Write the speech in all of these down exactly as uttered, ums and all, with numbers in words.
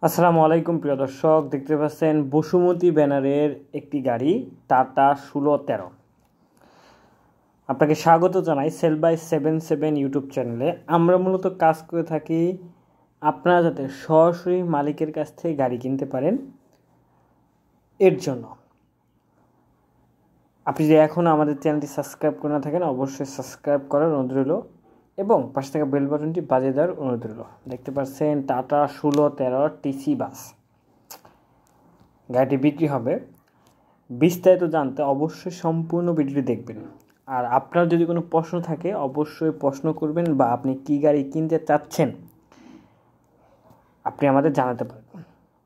আসসালামু আলাইকুম প্রিয় দর্শক, দেখতে পাচ্ছেন বসুমতী ব্যানারের একটি গাড়ি টাটা ষোলো তেরো। আপনাকে স্বাগত জানাই sell by seven seven YouTube চ্যানেলে। আমরা মূলত কাজ করে থাকি আপনারা যাতে সরাসরি মালিকের কাছ থেকে গাড়ি কিনতে পারেন, এর জন্য আপনি যদি এখনও আমাদের চ্যানেলটি সাবস্ক্রাইব করে না থাকেন অবশ্যই সাবস্ক্রাইব করার অনুরোধ রইল এবং পাশে থাকা বেল বাটনটি বাজিয়ে দেওয়ার অনুরোধ রইল। দেখতে পাচ্ছেন টাটা ষোলো তেরো টিসি বাস গাড়িটি বিক্রি হবে। বিস্তারিত জানতে অবশ্যই সম্পূর্ণ ভিডিওটি দেখবেন। আর আপনার যদি কোনো প্রশ্ন থাকে অবশ্যই প্রশ্ন করবেন, বা আপনি কি গাড়ি কিনতে চাচ্ছেন আপনি আমাদের জানাতে পারবেন।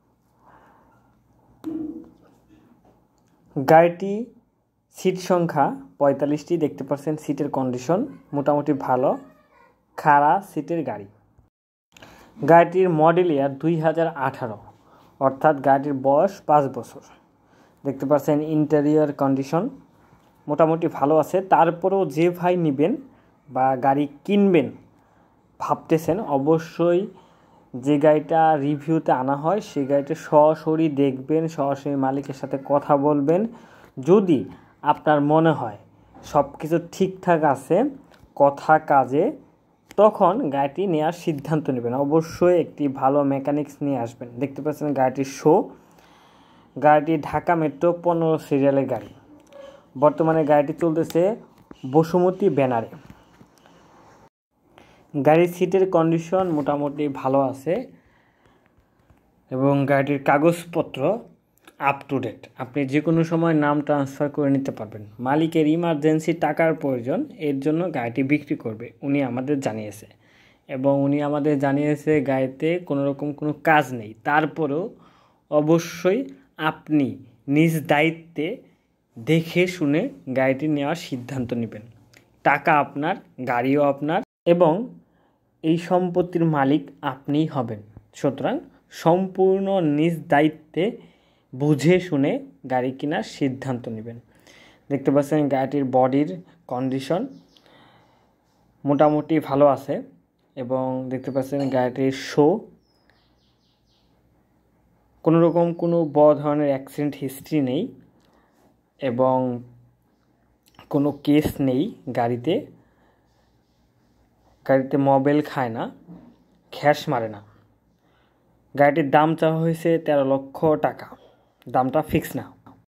গাড়িটি সিট সংখ্যা পঁয়তাল্লিশটি। দেখতে পাচ্ছেন সিটের কন্ডিশন মোটামুটি ভালো, খাড়া সিটের গাড়ি। গাড়িটির মডেল ইয়ার দুই হাজার আঠারো, অর্থাৎ গাড়িটির বয়স পাঁচ বছর। দেখতে পাচ্ছেন ইন্টেরিয়র কন্ডিশন মোটামুটি ভালো আছে। তারপরেও যে ভাই নেবেন বা গাড়ি কিনবেন ভাবতেছেন, অবশ্যই যে গাড়িটা রিভিউতে আনা হয় সেই গাড়িটা সরাসরি দেখবেন, সরাসরি মালিকের সাথে কথা বলবেন। যদি আপনার মনে হয় সব কিছু ঠিকঠাক আছে কথা কাজে, তখন গাড়িটি নেওয়ার সিদ্ধান্ত নেবেন। অবশ্যই একটি ভালো মেকানিক্স নিয়ে আসবেন। দেখতে পাচ্ছেন গাড়িটির শো, গাড়িটি ঢাকা মেট্রো পনেরো সিরিয়ালের গাড়ি। বর্তমানে গাড়িটি চলতেছে বসুমতী ব্যানারে। গাড়ির সিটের কন্ডিশন মোটামুটি ভালো আছে এবং গাড়িটির কাগজপত্র আপ টু ডেট। আপনি যে কোনো সময় নাম ট্রান্সফার করে নিতে পারবেন। মালিকের ইমার্জেন্সি টাকার প্রয়োজন, এর জন্য গাড়িটি বিক্রি করবে উনি আমাদের জানিয়েছে, এবং উনি আমাদের জানিয়েছে গাড়িতে কোনো রকম কোনো কাজ নেই। তারপরেও অবশ্যই আপনি নিজ দায়িত্বে দেখে শুনে গাড়িটি নেওয়ার সিদ্ধান্ত নেবেন। টাকা আপনার, গাড়িও আপনার, এবং এই সম্পত্তির মালিক আপনিই হবেন। সুতরাং সম্পূর্ণ নিজ দায়িত্বে বুঝে শুনে গাড়ি কেনার সিদ্ধান্ত নেবেন। দেখতে পাচ্ছেন গাড়িটির বডির কন্ডিশন মোটামুটি ভালো আছে, এবং দেখতে পাচ্ছেন গাড়িটির শো, কোনো রকম কোনো বড় ধরনের অ্যাক্সিডেন্ট হিস্ট্রি নেই এবং কোনো কেস নেই গাড়িতে। গাড়িতে মোবাইল খায় না, খ্যাস মারে না। গাড়িটির দাম চাওয়া হয়েছে তেরো লক্ষ টাকা, দামটা ফিক্স না।